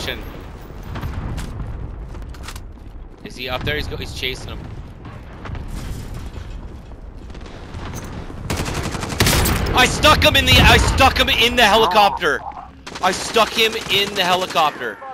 pushing. Is he up there? He's chasing him. I stuck him in the helicopter. I stuck him in the helicopter.